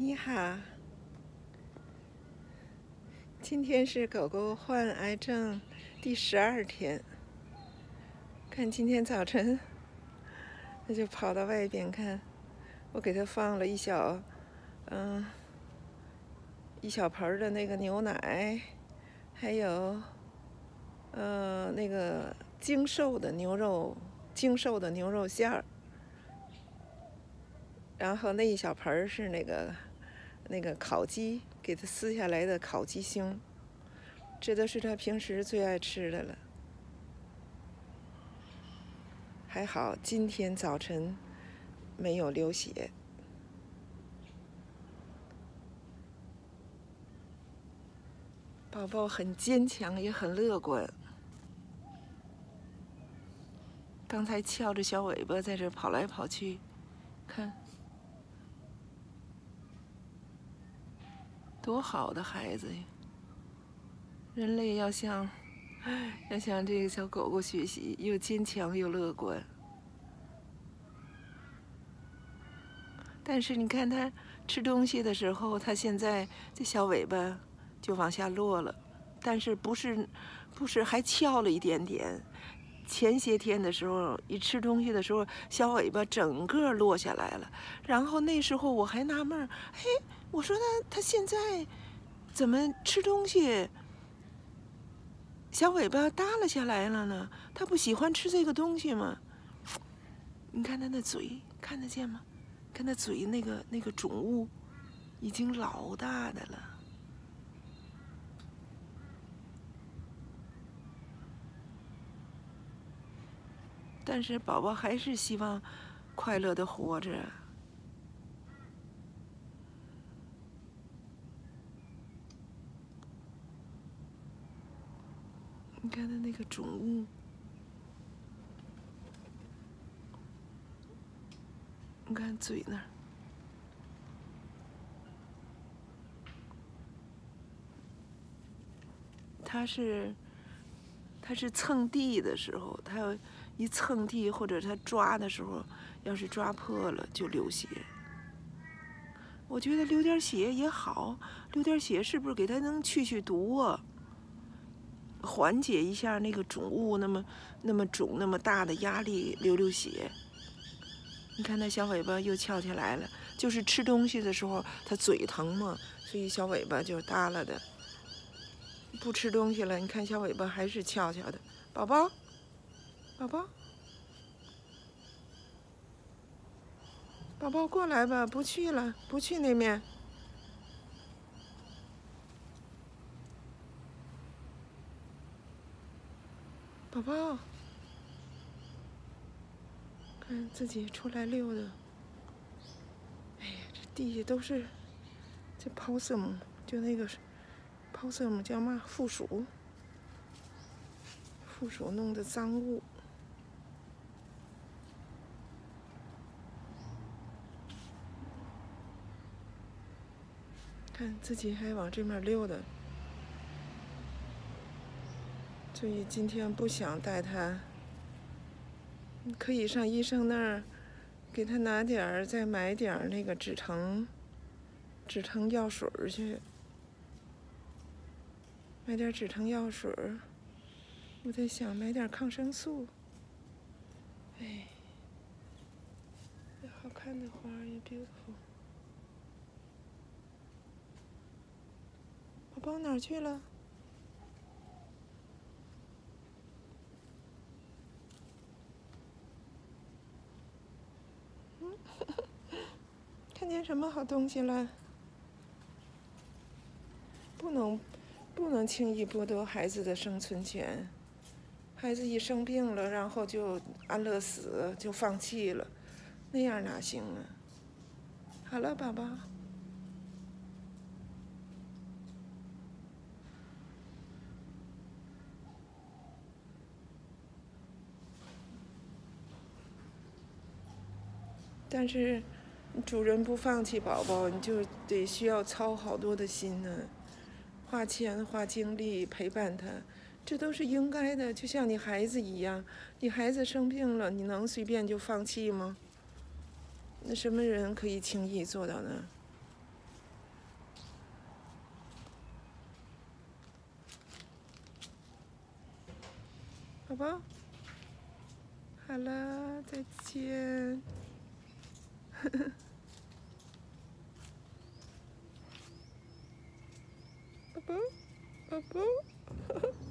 你好，今天是狗狗患癌症第12天。看今天早晨，它就跑到外边看，我给它放了一小盆的那个牛奶，还有那个精瘦的牛肉馅儿，然后那一小盆是那个烤鸡，给它撕下来的烤鸡胸，这都是它平时最爱吃的了。还好今天早晨没有流血。宝宝很坚强，也很乐观。刚才翘着小尾巴在这跑来跑去，看，多好的孩子呀！人类要向这个小狗狗学习，又坚强又乐观。但是你看它吃东西的时候，它现在这小尾巴就往下落了，但是不是还翘了一点点。前些天的时候，一吃东西的时候，小尾巴整个落下来了。然后那时候我还纳闷，嘿，我说它现在怎么吃东西，小尾巴耷拉下来了呢？它不喜欢吃这个东西吗？你看它那嘴，看得见吗？看它嘴那个肿物，已经老大的了。但是宝宝还是希望快乐的活着。你看它那个肿物，你看嘴那儿，它是蹭地的时候，它一蹭地或者它抓的时候，要是抓破了就流血。我觉得流点血也好，流点血是不是给它能去毒啊？缓解一下那个肿物那么肿那么大的压力，流血。你看那小尾巴又翘起来了，就是吃东西的时候它嘴疼嘛，所以小尾巴就耷拉的。不吃东西了，你看小尾巴还是翘翘的。宝宝，宝宝，宝宝过来吧，不去了，不去那面。宝宝，看自己出来溜达。哎呀，这地下都是这possum，就那个possum叫嘛？负鼠弄的脏物。看自己还往这面溜达，所以今天不想带他。可以上医生那儿，给他拿点儿，再买点儿那个止疼药水去。买点止疼药水，我在想买点抗生素。哎，好看的花也 beautiful。宝宝哪儿去了？看见什么好东西了？不能轻易剥夺孩子的生存权。孩子一生病了，然后就安乐死，就放弃了，那样哪行啊？好了，宝宝。但是主人不放弃宝宝，你就得需要操好多的心呢，花钱花精力陪伴他，这都是应该的。就像你孩子一样，你孩子生病了，你能随便就放弃吗？那什么人可以轻易做到呢？ 宝宝。好了，再见。宝宝，宝宝。